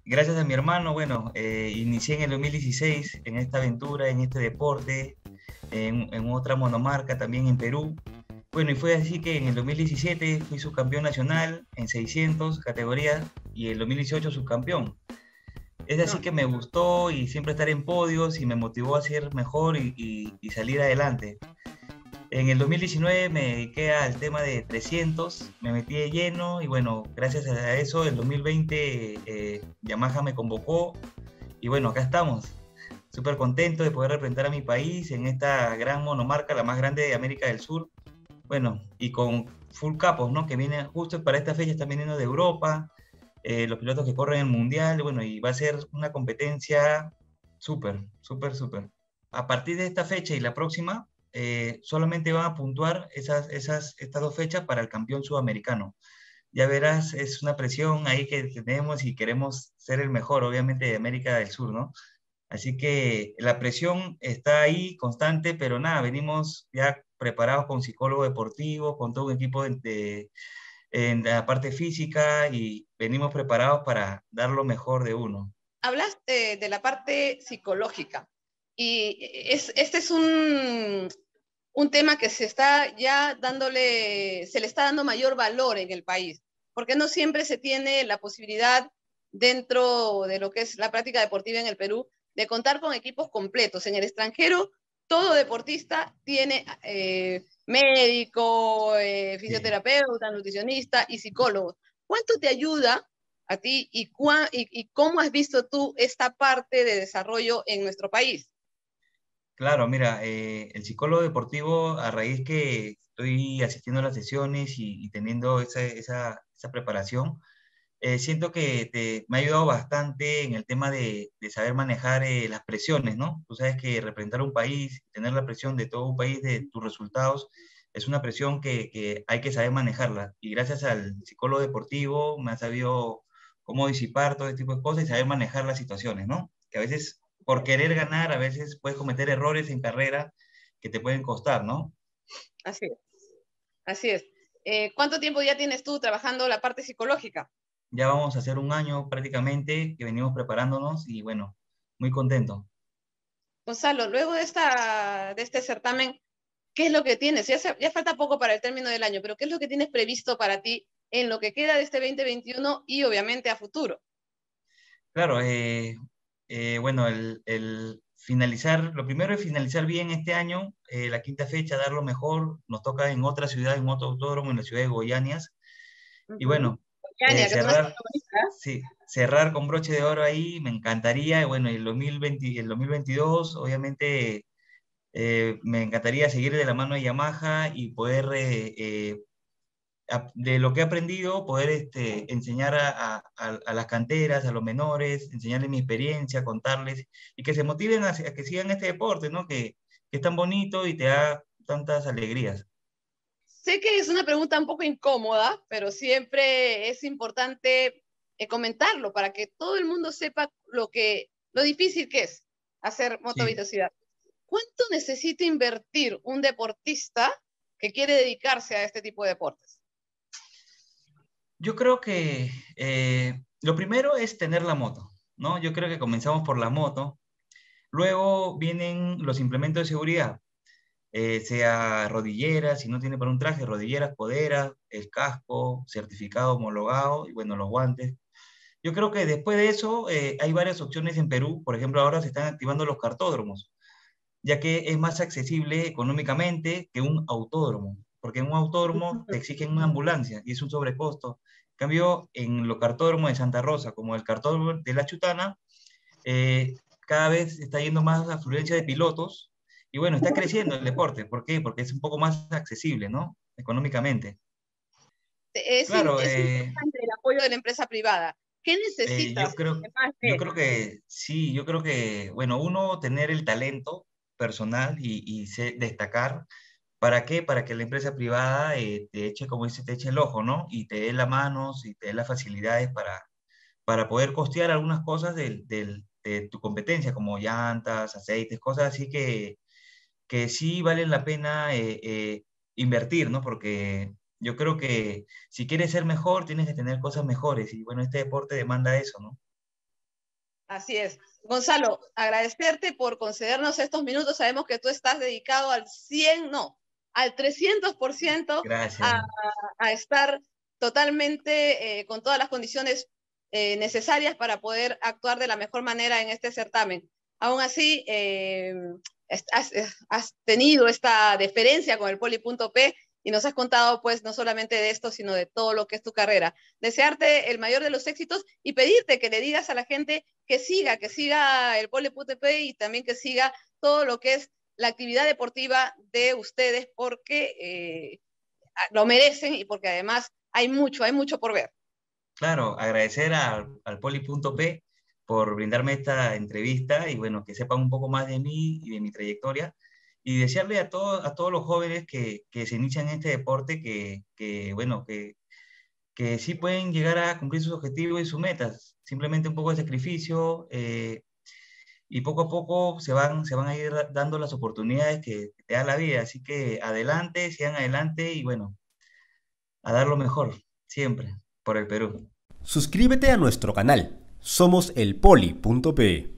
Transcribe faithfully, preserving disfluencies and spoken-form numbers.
gracias a mi hermano, bueno, eh, inicié en el dos mil dieciséis en esta aventura, en este deporte, en, en otra monomarca también en Perú. Bueno, y fue así que en el dos mil diecisiete fui subcampeón nacional en seiscientos categorías y en el dos mil dieciocho subcampeón. Es así No. que me gustó y siempre estar en podios y me motivó a ser mejor y, y, y salir adelante. En el dos mil diecinueve me dediqué al tema de trescientos, me metí de lleno y bueno, gracias a eso, el dos mil veinte eh, Yamaha me convocó y bueno, acá estamos. Súper contento de poder representar a mi país en esta gran monomarca, la más grande de América del Sur. Bueno, y con full capos, ¿no? Que vienen justo para esta fecha, están viniendo de Europa, eh, los pilotos que corren el Mundial, bueno, y va a ser una competencia súper, súper, súper. A partir de esta fecha y la próxima, eh, solamente van a puntuar esas, esas, estas dos fechas para el campeón sudamericano. Ya verás, es una presión ahí que tenemos y queremos ser el mejor, obviamente, de América del Sur, ¿no? Así que la presión está ahí constante, pero nada, venimos ya preparados con psicólogo deportivo, con todo un equipo de, de, en la parte física y venimos preparados para dar lo mejor de uno. Hablaste de la parte psicológica y es, este es un, un tema que se está ya dándole, se le está dando mayor valor en el país, porque no siempre se tiene la posibilidad dentro de lo que es la práctica deportiva en el Perú de contar con equipos completos. En el extranjero, todo deportista tiene eh, médico, eh, Sí. fisioterapeuta, nutricionista y psicólogo. ¿Cuánto te ayuda a ti y, y, y cómo has visto tú esta parte de desarrollo en nuestro país? Claro, mira, eh, el psicólogo deportivo, a raíz que estoy asistiendo a las sesiones y, y teniendo esa, esa, esa preparación, eh, siento que te, me ha ayudado bastante en el tema de, de saber manejar eh, las presiones, ¿no? Tú sabes que representar un país, tener la presión de todo un país, de tus resultados, es una presión que, que hay que saber manejarla. Y gracias al psicólogo deportivo me ha sabido cómo disipar todo este tipo de cosas y saber manejar las situaciones, ¿no? Que a veces, por querer ganar, a veces puedes cometer errores en carrera que te pueden costar, ¿no? Así es. Así es. Eh, ¿Cuánto tiempo ya tienes tú trabajando la parte psicológica? Ya vamos a hacer un año prácticamente que venimos preparándonos y bueno, muy contento. Gonzalo, luego de, esta, de este certamen, ¿qué es lo que tienes? Ya, se, ya falta poco para el término del año, pero ¿qué es lo que tienes previsto para ti en lo que queda de este veinte veintiuno y obviamente a futuro? Claro, eh, eh, bueno, el, el finalizar, lo primero es finalizar bien este año, eh, la quinta fecha, dar lo mejor, nos toca en otra ciudad, en otro autódromo, en la ciudad de Goianias, Uh y -huh. bueno, eh, Yania, que es una ciudad cerrar, bonita. sí, cerrar con broche de oro ahí, me encantaría, y bueno, el dos mil veinte, el dos mil veintidós, obviamente, eh, me encantaría seguir de la mano de Yamaha y poder eh, eh, de lo que he aprendido, poder este, enseñar a, a, a, las canteras, a los menores, enseñarles mi experiencia, contarles, y que se motiven a, a que sigan este deporte, ¿no? Que, que es tan bonito y te da tantas alegrías. Sé que es una pregunta un poco incómoda, pero siempre es importante eh, comentarlo para que todo el mundo sepa lo, que, lo difícil que es hacer Sí. motovelocidad. ¿Cuánto necesita invertir un deportista que quiere dedicarse a este tipo de deportes? Yo creo que eh, lo primero es tener la moto, ¿no? Yo creo que comenzamos por la moto, luego vienen los implementos de seguridad, eh, sea rodilleras, si no tiene para un traje, rodilleras, coderas, el casco, certificado homologado y bueno, los guantes. Yo creo que después de eso eh, hay varias opciones en Perú. Por ejemplo, ahora se están activando los cartódromos, ya que es más accesible económicamente que un autódromo, porque en un autódromo te exigen una ambulancia y es un sobrecosto. En cambio, en los cartódromos de Santa Rosa, como el cartódromo de La Chutana, eh, cada vez está yendo más afluencia de pilotos y bueno, está creciendo el deporte. ¿Por qué? Porque es un poco más accesible, ¿no? Económicamente. Es, Claro, es eh, importante el apoyo de la empresa privada. ¿Qué Eh, necesitas yo creo, además yo de? creo que sí, yo creo que, bueno, uno tener el talento personal y, y se- destacar, ¿para qué? Para que la empresa privada eh, te eche, como dice, te eche el ojo, ¿no? Y te dé la mano, y te dé las facilidades para, para poder costear algunas cosas del, del- de tu competencia, como llantas, aceites, cosas así que, que sí valen la pena eh, eh, invertir, ¿no? Porque yo creo que si quieres ser mejor, tienes que tener cosas mejores y bueno, este deporte demanda eso, ¿no? Así es. Gonzalo, agradecerte por concedernos estos minutos. Sabemos que tú estás dedicado al cien, no, al trescientos por ciento a, Gracias. a estar totalmente eh, con todas las condiciones eh, necesarias para poder actuar de la mejor manera en este certamen. Aún así, eh, has, has tenido esta deferencia con el Poli.P y nos has contado, pues, no solamente de esto, sino de todo lo que es tu carrera. Desearte el mayor de los éxitos y pedirte que le digas a la gente que siga, que siga el Poli.P y también que siga todo lo que es la actividad deportiva de ustedes, porque eh, lo merecen y porque además hay mucho, hay mucho por ver. Claro, agradecer al, al Poli.P por brindarme esta entrevista y bueno, que sepan un poco más de mí y de mi trayectoria. Y desearle a, todos a todos los jóvenes que, que se inician en este deporte que, que bueno, que, que sí pueden llegar a cumplir sus objetivos y sus metas. Simplemente un poco de sacrificio eh, y poco a poco se van, se van a ir dando las oportunidades que te da la vida. Así que adelante, sigan adelante y bueno, a dar lo mejor, siempre, por el Perú. Suscríbete a nuestro canal. Somos el Poli.pe.